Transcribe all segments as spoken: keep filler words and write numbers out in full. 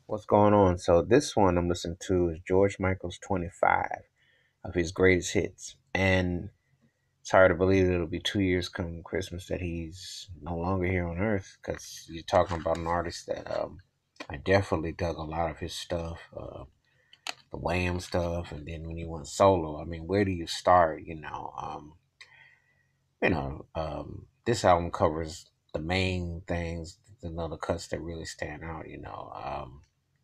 What's going on? So this one I'm listening to is George Michael's twenty-five of his greatest hits. And it's hard to believe it'll be two years come Christmas that he's no longer here on earth because you're talking about an artist that um, I definitely dug a lot of his stuff, uh, the Wham stuff, and then when he went solo, I mean, where do you start? You know, um, you know, um, this album covers the main things, the other cuts that really stand out. You know, um,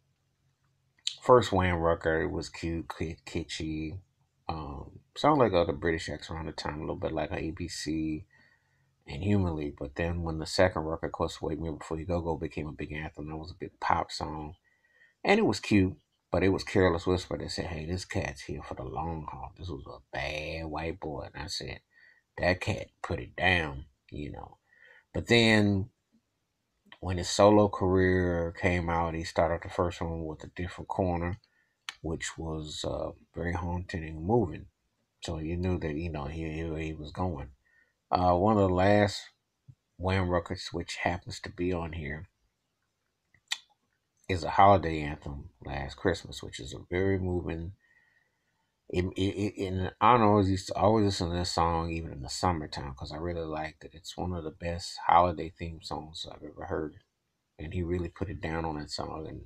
First Wham record was cute, ki- kitschy. Um, sounded like other British acts around the time, a little bit like A B C and Humanly. But then when the second record, of course, Wake Me Up Before You Go Go became a big anthem, that was a big pop song. And it was cute, but it was Careless Whisper that said, hey, this cat's here for the long haul. This was a bad white boy. And I said, that cat put it down, you know. But then when his solo career came out, he started the first one with a different corner, which was uh, very haunting and moving. So you knew that you know he he, he was going. Uh, one of the last Wham records, which happens to be on here, is a holiday anthem, "Last Christmas," which is a very moving. It, it, it, and I don't know, I used to always listen to this song even in the summertime because I really liked it. It's one of the best holiday theme songs I've ever heard, and he really put it down on that song, and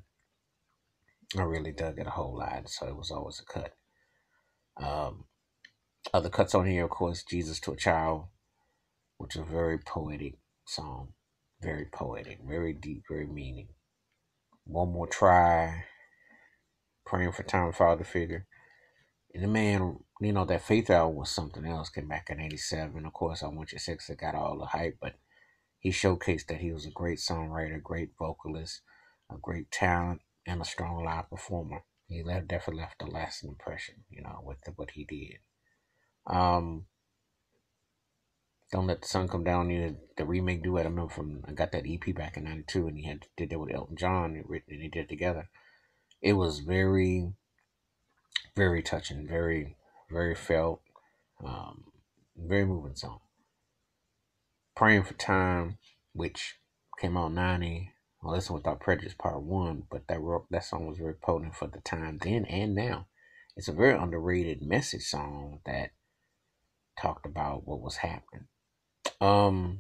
I really dug it a whole lot. So it was always a cut. Um, Other cuts on here, of course, "Jesus to a Child," which is a very poetic song. Very poetic, very deep, very meaning. One More Try, Praying for Time Father Figure. And the man, you know, that Faith album was something else. Came back in eighty-seven. Of course, I Want Your Sex that got all the hype, but he showcased that he was a great songwriter, great vocalist, a great talent, and a strong live performer. He left, definitely left a lasting impression, you know, with the, what he did. Um, Don't Let the Sun Come Down on You, the remake duet. I remember from I got that E P back in ninety-two, and he had did that with Elton John and written and they did it together. It was very, very touching, very, very felt, um, very moving song. Praying for Time, which came out ninety. Well, Listen Without Prejudice Part One, but that wrote, that song was very potent for the time then and now. It's a very underrated message song that talked about what was happening. Um,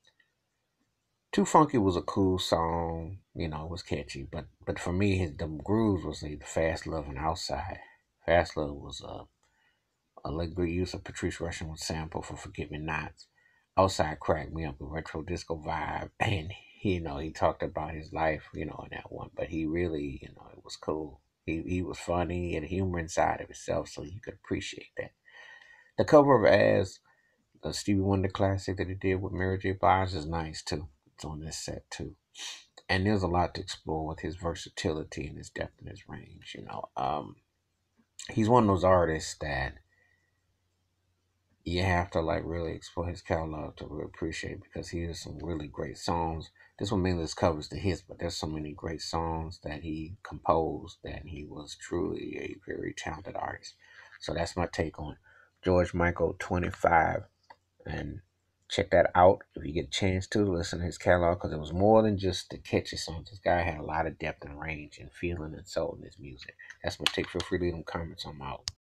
Too Funky was a cool song, you know, it was catchy, but but for me, his the grooves was the Fast Love and Outside. Fast Love was a a like great use of Patrice Rushen with sample for Forget Me Nots. Outside cracked me up with retro disco vibe, and you know he talked about his life, you know, in that one. But he really, you know, it was cool. He he was funny and humor inside of himself, so you could appreciate that. The cover of As, the Stevie Wonder classic that he did with Mary J. Blige, is nice too. It's on this set too. And there's a lot to explore with his versatility and his depth and his range. You know, um, he's one of those artists that you have to like really explore his catalog to really appreciate because he has some really great songs. This one mainly just covers the hits, but there's so many great songs that he composed that he was truly a very talented artist. So that's my take on George Michael twenty-five, and check that out if you get a chance to listen to his catalog because it was more than just the catchy songs. This guy had a lot of depth and range and feeling and soul in his music. That's my take. Feel free to leave them comments. I'm out.